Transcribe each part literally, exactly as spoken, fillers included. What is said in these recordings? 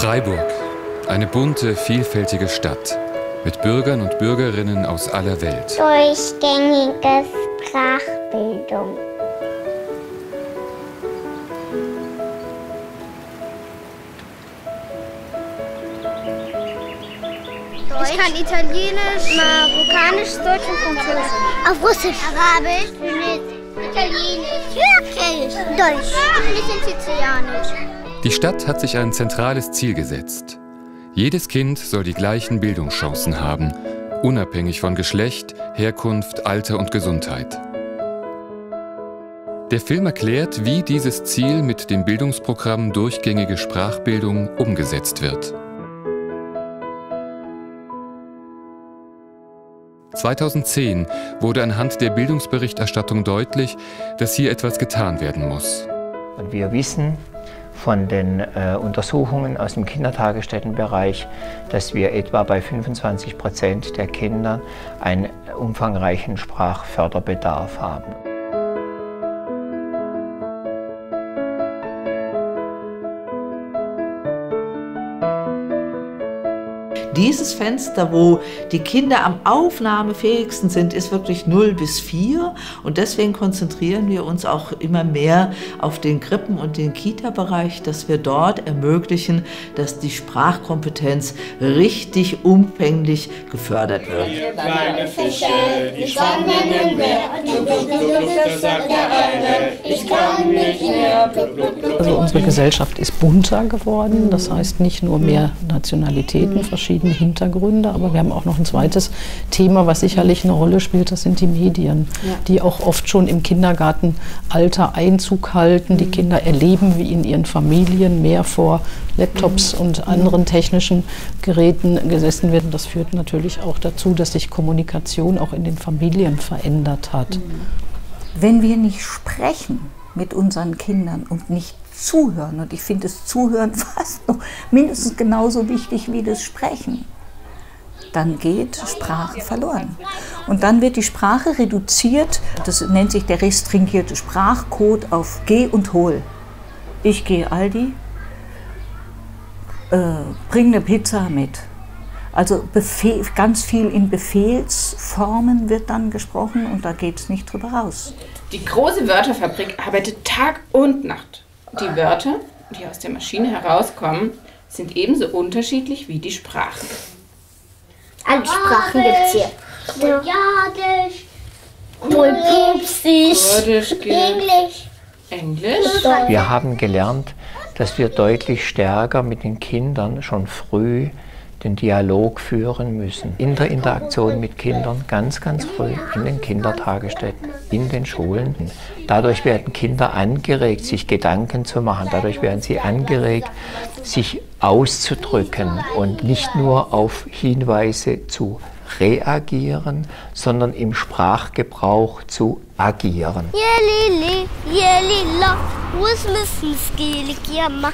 Freiburg, eine bunte, vielfältige Stadt mit Bürgern und Bürgerinnen aus aller Welt. Durchgängige Sprachbildung. Ich kann Italienisch, Marokkanisch, Deutsch und Französisch. Auf Russisch. Arabisch, Italienisch, Türkisch, Deutsch, ein bisschen Sizilianisch. Die Stadt hat sich ein zentrales Ziel gesetzt. Jedes Kind soll die gleichen Bildungschancen haben, unabhängig von Geschlecht, Herkunft, Alter und Gesundheit. Der Film erklärt, wie dieses Ziel mit dem Bildungsprogramm Durchgängige Sprachbildung umgesetzt wird. zweitausendzehn wurde anhand der Bildungsberichterstattung deutlich, dass hier etwas getan werden muss. Und wir wissen von den äh, Untersuchungen aus dem Kindertagesstättenbereich, dass wir etwa bei fünfundzwanzig Prozent der Kinder einen umfangreichen Sprachförderbedarf haben. Dieses Fenster, wo die Kinder am aufnahmefähigsten sind, ist wirklich null bis vier. Und deswegen konzentrieren wir uns auch immer mehr auf den Krippen- und den Kita-Bereich, dass wir dort ermöglichen, dass die Sprachkompetenz richtig umfänglich gefördert wird. Kleine Fische, die schwammen im Meer. Blub, blub, blub, das sagt der eine, ich kann nicht mehr. Blub, blub, blub. Also unsere Gesellschaft ist bunter geworden, das heißt nicht nur mehr Nationalitäten, verschiedene Hintergründe, aber wir haben auch noch ein zweites Thema, was sicherlich eine Rolle spielt, das sind die Medien, ja, die auch oft schon im Kindergartenalter Einzug halten. Mhm. Die Kinder erleben, wie in ihren Familien mehr vor Laptops mhm. und anderen technischen Geräten gesessen werden. Das führt natürlich auch dazu, dass sich Kommunikation auch in den Familien verändert hat. Mhm. Wenn wir nicht sprechen mit unseren Kindern und nicht zuhören, und ich finde das Zuhören fast noch mindestens genauso wichtig wie das Sprechen, dann geht Sprache verloren. Und dann wird die Sprache reduziert, das nennt sich der restringierte Sprachcode, auf Geh und Hol. Ich gehe Aldi, äh, bring eine Pizza mit. Also Befehl, ganz viel in Befehlsformen wird dann gesprochen und da geht es nicht drüber raus. Die große Wörterfabrik arbeitet Tag und Nacht. Die Wörter, die aus der Maschine herauskommen, sind ebenso unterschiedlich wie die Sprachen. Alle Sprachen gibt es hier. Koreanisch, Kurdisch, Englisch. Englisch. Wir haben gelernt, dass wir deutlich stärker mit den Kindern schon früh den Dialog führen müssen. In der Interaktion mit Kindern ganz, ganz früh, in den Kindertagesstätten, in den Schulen. Dadurch werden Kinder angeregt, sich Gedanken zu machen. Dadurch werden sie angeregt, sich auszudrücken und nicht nur auf Hinweise zu reagieren, sondern im Sprachgebrauch zu agieren. Jelili, jelila, was müssen skillig jammer.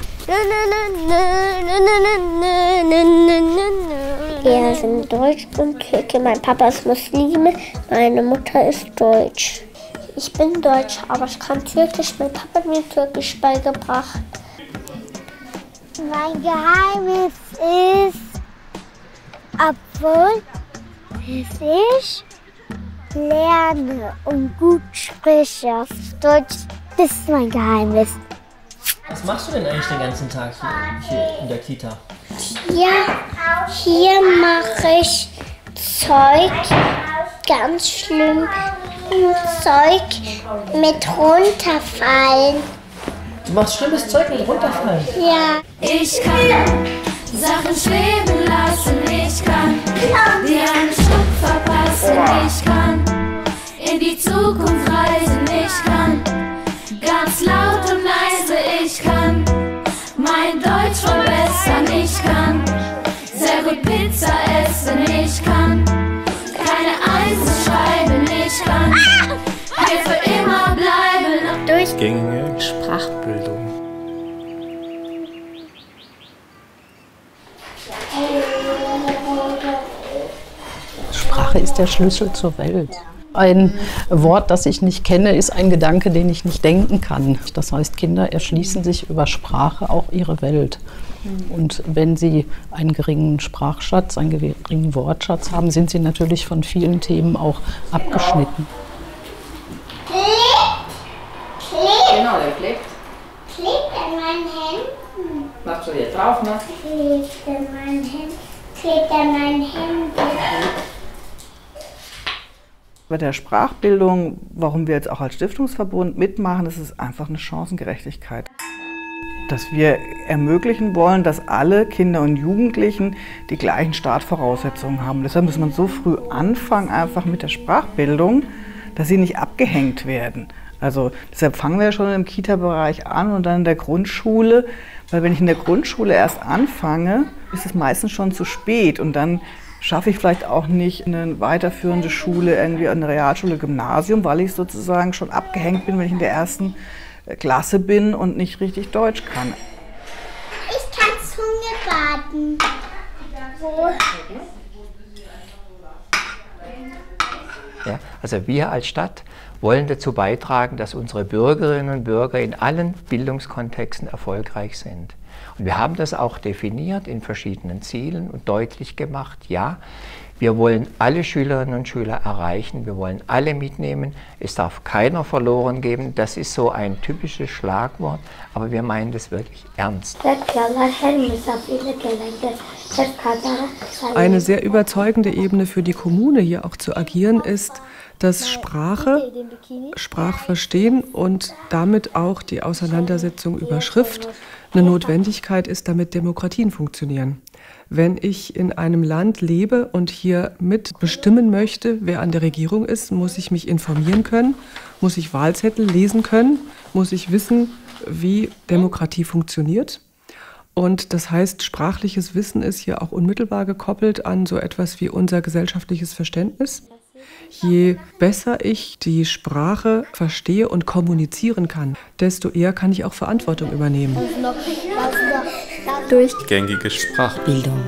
Wir sind Deutsch und Türke. Mein Papa ist Muslime, meine Mutter ist Deutsch. Ich bin Deutsch, aber ich kann Türkisch. Mein Papa hat mir Türkisch beigebracht. Mein Geheimnis ist, obwohl ich lerne und gut spreche auf Deutsch, das ist mein Geheimnis. Was machst du denn eigentlich den ganzen Tag hier in der Kita? Ja, hier mache ich Zeug, ganz schlimm Zeug mit runterfallen. Du machst schlimmes Zeug mit runterfallen? Ja. Ich kann Sachen schweben lassen, ich kann dir einen Schub verpassen, ich kann in die Zukunft reisen, ich kann ganz laut und leise, ich kann mein Deutsch verbessern, ich kann sehr gut Pizza essen, ich kann keine Eins schreiben, ich kann hier für immer bleiben. Durchgängige Sprachbildung. Sprache ist der Schlüssel zur Welt. Ein Wort, das ich nicht kenne, ist ein Gedanke, den ich nicht denken kann. Das heißt, Kinder erschließen sich über Sprache auch ihre Welt. Und wenn sie einen geringen Sprachschatz, einen geringen Wortschatz haben, sind sie natürlich von vielen Themen auch abgeschnitten. Genau, der klebt. Klebt an meinen Händen. Machst du jetzt drauf, ne? Klebt an meinen Händen. Klebt an meinen Händen. Bei der Sprachbildung, warum wir jetzt auch als Stiftungsverbund mitmachen, das ist einfach eine Chancengerechtigkeit. Dass wir ermöglichen wollen, dass alle Kinder und Jugendlichen die gleichen Startvoraussetzungen haben. Deshalb muss man so früh anfangen, einfach mit der Sprachbildung, dass sie nicht abgehängt werden. Also deshalb fangen wir ja schon im Kita-Bereich an und dann in der Grundschule. Weil wenn ich in der Grundschule erst anfange, ist es meistens schon zu spät und dann schaffe ich vielleicht auch nicht eine weiterführende Schule, irgendwie eine Realschule, Gymnasium, weil ich sozusagen schon abgehängt bin, wenn ich in der ersten Klasse bin und nicht richtig Deutsch kann. Ich kann Zunge baden. Wo? Ja, also wir als Stadt wollen dazu beitragen, dass unsere Bürgerinnen und Bürger in allen Bildungskontexten erfolgreich sind. Und wir haben das auch definiert in verschiedenen Zielen und deutlich gemacht, ja, wir wollen alle Schülerinnen und Schüler erreichen, wir wollen alle mitnehmen, es darf keiner verloren geben, das ist so ein typisches Schlagwort, aber wir meinen das wirklich ernst. Eine sehr überzeugende Ebene für die Kommune hier auch zu agieren ist, dass Sprache, Sprachverstehen und damit auch die Auseinandersetzung über Schrift eine Notwendigkeit ist, damit Demokratien funktionieren. Wenn ich in einem Land lebe und hier mitbestimmen möchte, wer an der Regierung ist, muss ich mich informieren können, muss ich Wahlzettel lesen können, muss ich wissen, wie Demokratie funktioniert. Und das heißt, sprachliches Wissen ist hier auch unmittelbar gekoppelt an so etwas wie unser gesellschaftliches Verständnis. Je besser ich die Sprache verstehe und kommunizieren kann, desto eher kann ich auch Verantwortung übernehmen. Durchgängige Sprachbildung.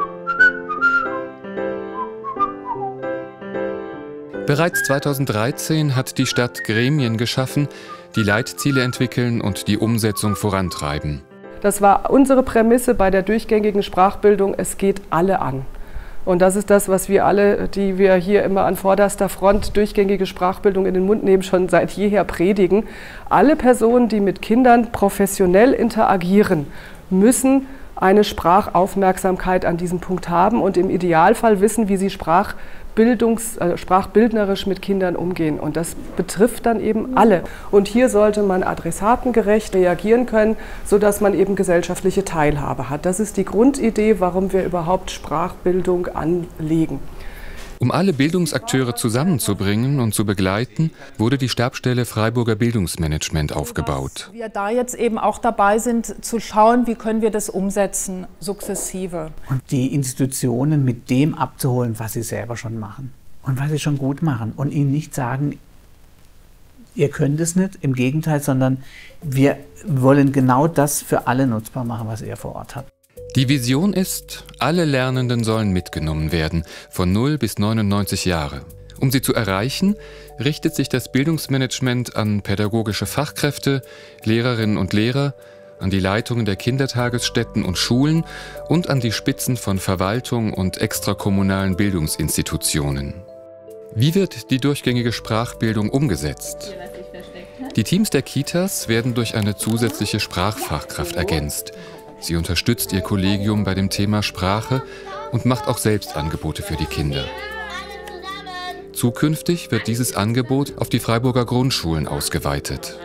Bereits zweitausenddreizehn hat die Stadt Gremien geschaffen, die Leitziele entwickeln und die Umsetzung vorantreiben. Das war unsere Prämisse bei der durchgängigen Sprachbildung, es geht alle an. Und das ist das, was wir alle, die wir hier immer an vorderster Front durchgängige Sprachbildung in den Mund nehmen, schon seit jeher predigen. Alle Personen, die mit Kindern professionell interagieren, müssen eine Sprachaufmerksamkeit an diesem Punkt haben und im Idealfall wissen, wie sie Sprachbildungs-, äh, sprachbildnerisch mit Kindern umgehen. Und das betrifft dann eben alle. Und hier sollte man adressatengerecht reagieren können, sodass man eben gesellschaftliche Teilhabe hat. Das ist die Grundidee, warum wir überhaupt Sprachbildung anlegen. Um alle Bildungsakteure zusammenzubringen und zu begleiten, wurde die Stabsstelle Freiburger Bildungsmanagement aufgebaut. Wir da jetzt eben auch dabei sind, zu schauen, wie können wir das umsetzen, sukzessive. Und die Institutionen mit dem abzuholen, was sie selber schon machen und was sie schon gut machen. Und ihnen nicht sagen, ihr könnt es nicht, im Gegenteil, sondern wir wollen genau das für alle nutzbar machen, was ihr vor Ort habt. Die Vision ist, alle Lernenden sollen mitgenommen werden, von null bis neunundneunzig Jahre. Um sie zu erreichen, richtet sich das Bildungsmanagement an pädagogische Fachkräfte, Lehrerinnen und Lehrer, an die Leitungen der Kindertagesstätten und Schulen und an die Spitzen von Verwaltung und extrakommunalen Bildungsinstitutionen. Wie wird die durchgängige Sprachbildung umgesetzt? Die Teams der Kitas werden durch eine zusätzliche Sprachfachkraft ergänzt. Sie unterstützt ihr Kollegium bei dem Thema Sprache und macht auch selbst Angebote für die Kinder. Zukünftig wird dieses Angebot auf die Freiburger Grundschulen ausgeweitet.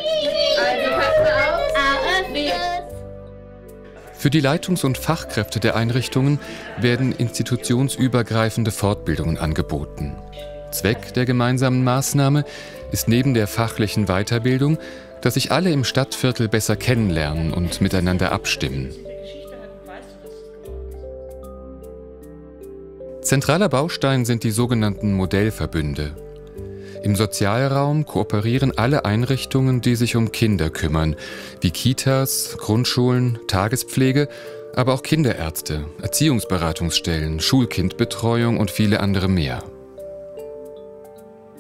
Für die Leitungs- und Fachkräfte der Einrichtungen werden institutionsübergreifende Fortbildungen angeboten. Zweck der gemeinsamen Maßnahme ist neben der fachlichen Weiterbildung, dass sich alle im Stadtviertel besser kennenlernen und miteinander abstimmen. Zentraler Baustein sind die sogenannten Modellverbünde. Im Sozialraum kooperieren alle Einrichtungen, die sich um Kinder kümmern, wie Kitas, Grundschulen, Tagespflege, aber auch Kinderärzte, Erziehungsberatungsstellen, Schulkindbetreuung und viele andere mehr.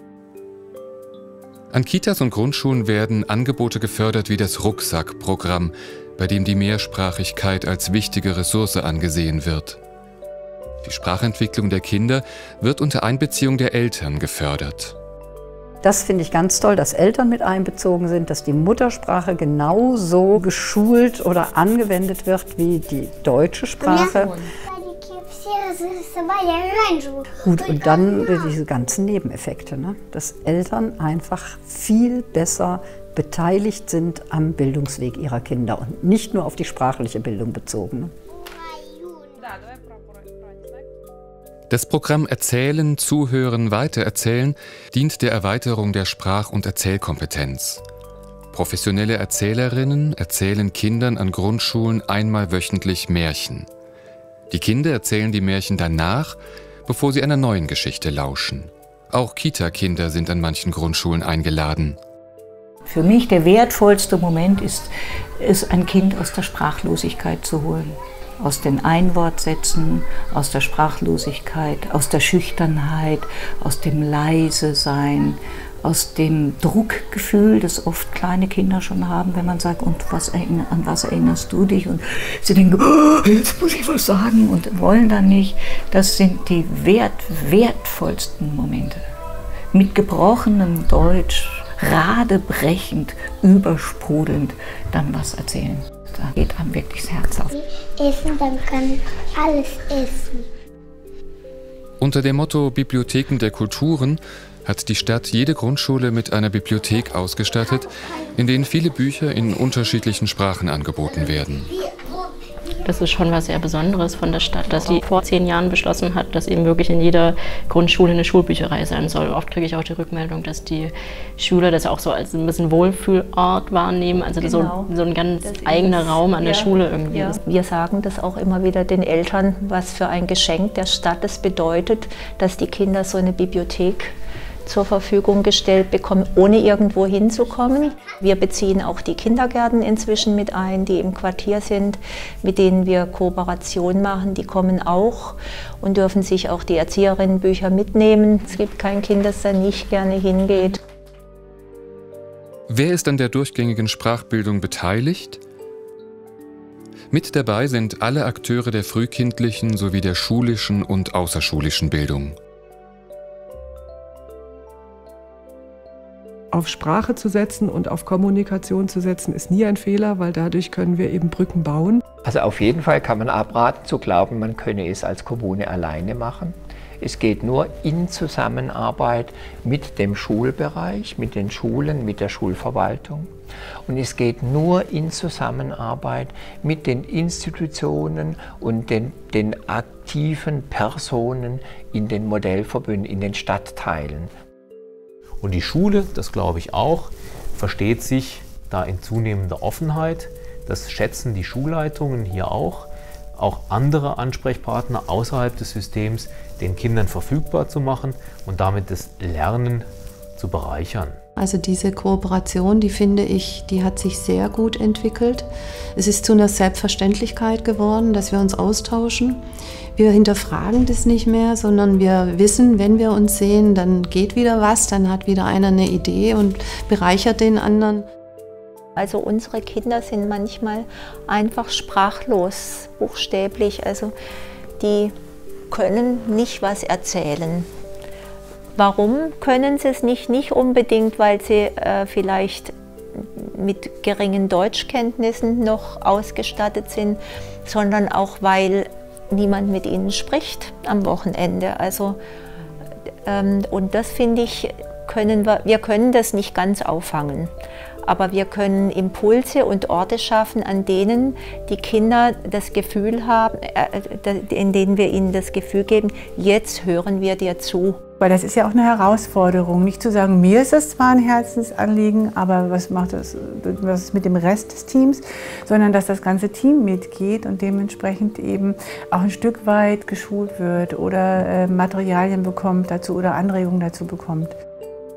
An Kitas und Grundschulen werden Angebote gefördert wie das Rucksack-Programm, bei dem die Mehrsprachigkeit als wichtige Ressource angesehen wird. Die Sprachentwicklung der Kinder wird unter Einbeziehung der Eltern gefördert. Das finde ich ganz toll, dass Eltern mit einbezogen sind, dass die Muttersprache genauso geschult oder angewendet wird wie die deutsche Sprache. Gut, und dann diese ganzen Nebeneffekte, ne? Dass Eltern einfach viel besser beteiligt sind am Bildungsweg ihrer Kinder und nicht nur auf die sprachliche Bildung bezogen. Ne? Das Programm Erzählen, Zuhören, Weitererzählen dient der Erweiterung der Sprach- und Erzählkompetenz. Professionelle Erzählerinnen erzählen Kindern an Grundschulen einmal wöchentlich Märchen. Die Kinder erzählen die Märchen danach, bevor sie einer neuen Geschichte lauschen. Auch Kita-Kinder sind an manchen Grundschulen eingeladen. Für mich der wertvollste Moment ist, ist ein Kind aus der Sprachlosigkeit zu holen. Aus den Einwortsätzen, aus der Sprachlosigkeit, aus der Schüchternheit, aus dem Leise-Sein, aus dem Druckgefühl, das oft kleine Kinder schon haben, wenn man sagt, und was, an was erinnerst du dich? Und sie denken, oh, jetzt muss ich was sagen und wollen dann nicht. Das sind die wert, wertvollsten Momente. Mit gebrochenem Deutsch, radebrechend, übersprudelnd, dann was erzählen. Da geht einem wirklich das Herz auf. Essen, dann kann alles essen. Unter dem Motto Bibliotheken der Kulturen hat die Stadt jede Grundschule mit einer Bibliothek ausgestattet, in denen viele Bücher in unterschiedlichen Sprachen angeboten werden. Das ist schon was sehr Besonderes von der Stadt, dass sie vor zehn Jahren beschlossen hat, dass eben wirklich in jeder Grundschule eine Schulbücherei sein soll. Oft kriege ich auch die Rückmeldung, dass die Schüler das auch so als ein bisschen Wohlfühlort wahrnehmen, also genau. so, so ein ganz eigener Raum an der ja. Schule irgendwie ja. ist. Wir sagen das auch immer wieder den Eltern, was für ein Geschenk der Stadt es bedeutet, dass die Kinder so eine Bibliothek zur Verfügung gestellt bekommen, ohne irgendwo hinzukommen. Wir beziehen auch die Kindergärten inzwischen mit ein, die im Quartier sind, mit denen wir Kooperation machen. Die kommen auch und dürfen sich auch die Erzieherinnenbücher mitnehmen. Es gibt kein Kind, das da nicht gerne hingeht. Wer ist an der durchgängigen Sprachbildung beteiligt? Mit dabei sind alle Akteure der frühkindlichen sowie der schulischen und außerschulischen Bildung. Auf Sprache zu setzen und auf Kommunikation zu setzen, ist nie ein Fehler, weil dadurch können wir eben Brücken bauen. Also auf jeden Fall kann man abraten zu glauben, man könne es als Kommune alleine machen. Es geht nur in Zusammenarbeit mit dem Schulbereich, mit den Schulen, mit der Schulverwaltung. Und es geht nur in Zusammenarbeit mit den Institutionen und den, den aktiven Personen in den Modellverbünden, in den Stadtteilen. Und die Schule, das glaube ich auch, versteht sich da in zunehmender Offenheit. Das schätzen die Schulleitungen hier auch, auch andere Ansprechpartner außerhalb des Systems den Kindern verfügbar zu machen und damit das Lernen zu bereichern. Also diese Kooperation, die finde ich, die hat sich sehr gut entwickelt. Es ist zu einer Selbstverständlichkeit geworden, dass wir uns austauschen. Wir hinterfragen das nicht mehr, sondern wir wissen, wenn wir uns sehen, dann geht wieder was, dann hat wieder einer eine Idee und bereichert den anderen. Also unsere Kinder sind manchmal einfach sprachlos, buchstäblich. Also die können nicht was erzählen. Warum können sie es nicht? Nicht unbedingt, weil sie äh, vielleicht mit geringen Deutschkenntnissen noch ausgestattet sind, sondern auch, weil niemand mit ihnen spricht am Wochenende. Also, ähm, und das finde ich, können wir, wir können das nicht ganz auffangen. Aber wir können Impulse und Orte schaffen, an denen die Kinder das Gefühl haben, äh, in denen wir ihnen das Gefühl geben, jetzt hören wir dir zu. Weil das ist ja auch eine Herausforderung, nicht zu sagen, mir ist das zwar ein Herzensanliegen, aber was macht das, was ist mit dem Rest des Teams, sondern dass das ganze Team mitgeht und dementsprechend eben auch ein Stück weit geschult wird oder äh, Materialien bekommt dazu oder Anregungen dazu bekommt.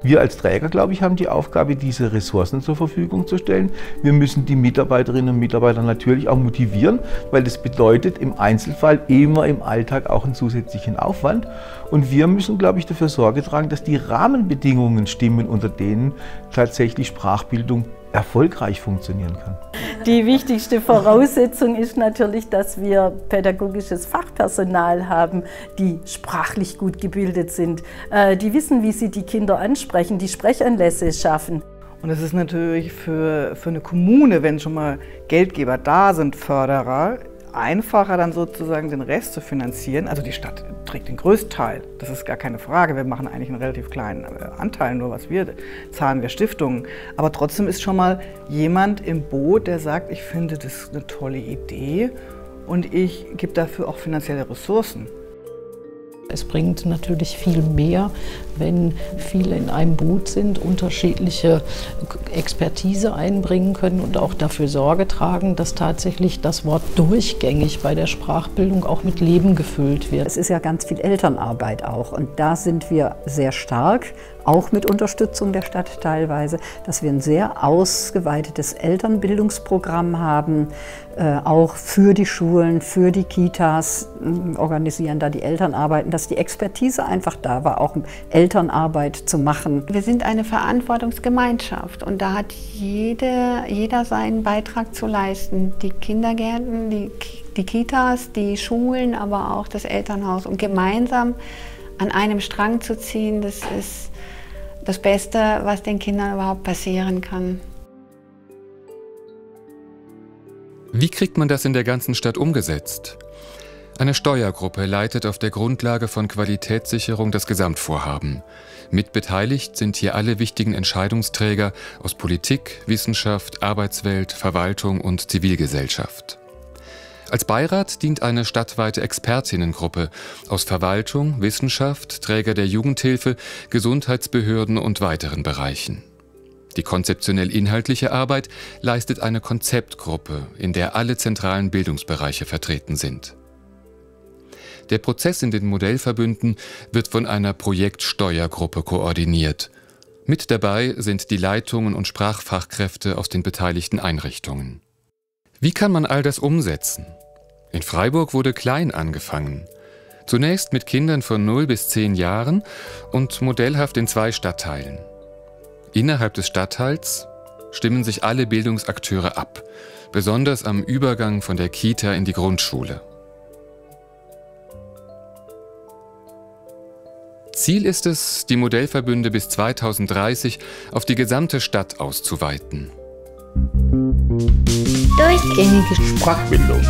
Wir als Träger, glaube ich, haben die Aufgabe, diese Ressourcen zur Verfügung zu stellen. Wir müssen die Mitarbeiterinnen und Mitarbeiter natürlich auch motivieren, weil das bedeutet im Einzelfall immer im Alltag auch einen zusätzlichen Aufwand. Und wir müssen, glaube ich, dafür Sorge tragen, dass die Rahmenbedingungen stimmen, unter denen tatsächlich Sprachbildung erfolgreich funktionieren kann. Die wichtigste Voraussetzung ist natürlich, dass wir pädagogisches Fachpersonal haben, die sprachlich gut gebildet sind, die wissen, wie sie die Kinder ansprechen, die Sprechanlässe schaffen. Und es ist natürlich für, für eine Kommune, wenn schon mal Geldgeber da sind, Förderer, einfacher dann sozusagen den Rest zu finanzieren. Also die Stadt trägt den größten Teil, das ist gar keine Frage. Wir machen eigentlich einen relativ kleinen Anteil, nur was wir zahlen wir Stiftungen. Aber trotzdem ist schon mal jemand im Boot, der sagt, ich finde das eine tolle Idee und ich gebe dafür auch finanzielle Ressourcen. Es bringt natürlich viel mehr, wenn viele in einem Boot sind, unterschiedliche Expertise einbringen können und auch dafür Sorge tragen, dass tatsächlich das Wort durchgängig bei der Sprachbildung auch mit Leben gefüllt wird. Es ist ja ganz viel Elternarbeit auch und da sind wir sehr stark, auch mit Unterstützung der Stadt teilweise, dass wir ein sehr ausgeweitetes Elternbildungsprogramm haben, äh, auch für die Schulen, für die Kitas, äh, organisieren da die Elternarbeiten, dass die Expertise einfach da war, auch Elternarbeit zu machen. Wir sind eine Verantwortungsgemeinschaft und da hat jede, jeder seinen Beitrag zu leisten. Die Kindergärten, die, die Kitas, die Schulen, aber auch das Elternhaus. Und gemeinsam an einem Strang zu ziehen, das ist das Beste, was den Kindern überhaupt passieren kann. Wie kriegt man das in der ganzen Stadt umgesetzt? Eine Steuergruppe leitet auf der Grundlage von Qualitätssicherung das Gesamtvorhaben. Mitbeteiligt sind hier alle wichtigen Entscheidungsträger aus Politik, Wissenschaft, Arbeitswelt, Verwaltung und Zivilgesellschaft. Als Beirat dient eine stadtweite Expertinnengruppe aus Verwaltung, Wissenschaft, Träger der Jugendhilfe, Gesundheitsbehörden und weiteren Bereichen. Die konzeptionell-inhaltliche Arbeit leistet eine Konzeptgruppe, in der alle zentralen Bildungsbereiche vertreten sind. Der Prozess in den Modellverbünden wird von einer Projektsteuergruppe koordiniert. Mit dabei sind die Leitungen und Sprachfachkräfte aus den beteiligten Einrichtungen. Wie kann man all das umsetzen? In Freiburg wurde klein angefangen. Zunächst mit Kindern von null bis zehn Jahren und modellhaft in zwei Stadtteilen. Innerhalb des Stadtteils stimmen sich alle Bildungsakteure ab, besonders am Übergang von der Kita in die Grundschule. Ziel ist es, die Modellverbünde bis zweitausenddreißig auf die gesamte Stadt auszuweiten. Durchgängige Sprachbildung.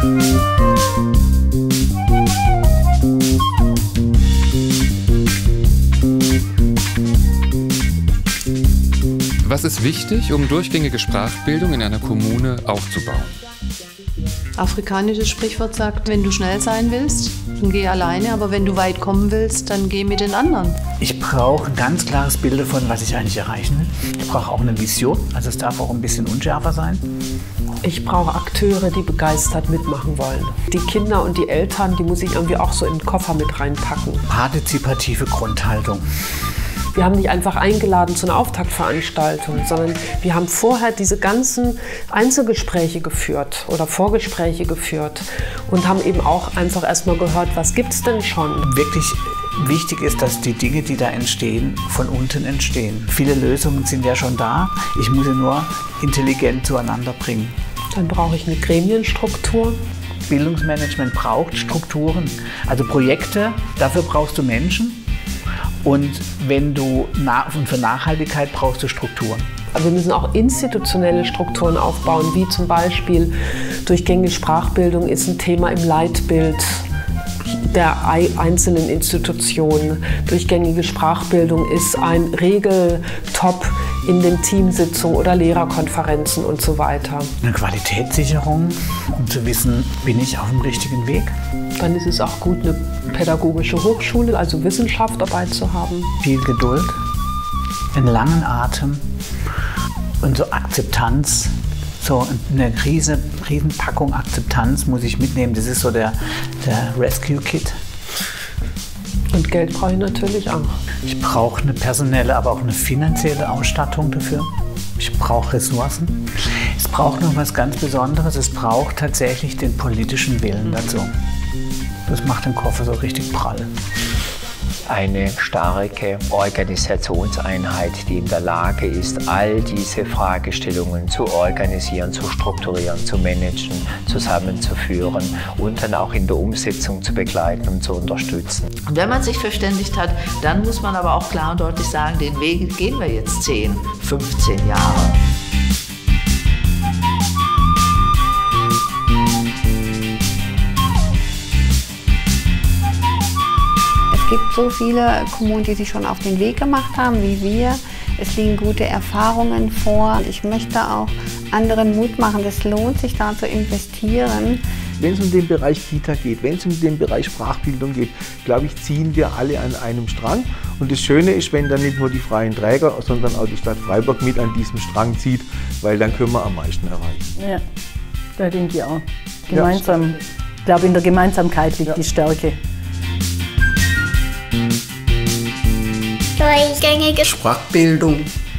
Was ist wichtig, um durchgängige Sprachbildung in einer Kommune aufzubauen? Afrikanisches Sprichwort sagt, wenn du schnell sein willst, dann geh alleine, aber wenn du weit kommen willst, dann geh mit den anderen. Ich brauche ein ganz klares Bild davon, was ich eigentlich erreichen will. Ich brauche auch eine Vision, also es darf auch ein bisschen unschärfer sein. Ich brauche Akteure, die begeistert mitmachen wollen. Die Kinder und die Eltern, die muss ich irgendwie auch so in den Koffer mit reinpacken. Partizipative Grundhaltung. Wir haben nicht einfach eingeladen zu einer Auftaktveranstaltung, sondern wir haben vorher diese ganzen Einzelgespräche geführt oder Vorgespräche geführt und haben eben auch einfach erstmal gehört, was gibt es denn schon. Wirklich wichtig ist, dass die Dinge, die da entstehen, von unten entstehen. Viele Lösungen sind ja schon da, ich muss sie nur intelligent zueinander bringen. Dann brauche ich eine Gremienstruktur. Bildungsmanagement braucht Strukturen, also Projekte, dafür brauchst du Menschen. Und wenn du und für Nachhaltigkeit brauchst du Strukturen. Also wir müssen auch institutionelle Strukturen aufbauen, wie zum Beispiel durchgängige Sprachbildung ist ein Thema im Leitbild der einzelnen Institutionen. Durchgängige Sprachbildung ist ein Regeltop in den Teamsitzungen oder Lehrerkonferenzen und so weiter. Eine Qualitätssicherung, um zu wissen, bin ich auf dem richtigen Weg. Dann ist es auch gut, eine pädagogische Hochschule, also Wissenschaft dabei zu haben. Viel Geduld, einen langen Atem und so Akzeptanz. So eine riesen, riesen Packung Akzeptanz muss ich mitnehmen. Das ist so der, der Rescue-Kit. Und Und Geld brauche ich natürlich auch. Ich brauche eine personelle, aber auch eine finanzielle Ausstattung dafür. Ich brauche Ressourcen. Es braucht noch was ganz Besonderes. Es braucht tatsächlich den politischen Willen dazu. Das macht den Koffer so richtig prall. Eine starke Organisationseinheit, die in der Lage ist, all diese Fragestellungen zu organisieren, zu strukturieren, zu managen, zusammenzuführen und dann auch in der Umsetzung zu begleiten und zu unterstützen. Und wenn man sich verständigt hat, dann muss man aber auch klar und deutlich sagen, den Weg gehen wir jetzt zehn, fünfzehn Jahre. Es gibt so viele Kommunen, die sich schon auf den Weg gemacht haben, wie wir. Es liegen gute Erfahrungen vor. Ich möchte auch anderen Mut machen, es lohnt sich da zu investieren. Wenn es um den Bereich Kita geht, wenn es um den Bereich Sprachbildung geht, glaube ich, ziehen wir alle an einem Strang. Und das Schöne ist, wenn dann nicht nur die freien Träger, sondern auch die Stadt Freiburg mit an diesem Strang zieht, weil dann können wir am meisten erreichen. Ja, da denke ich auch. Gemeinsam, ich glaube, in der Gemeinsamkeit liegt ja die Stärke. Durchgängige Sprachbildung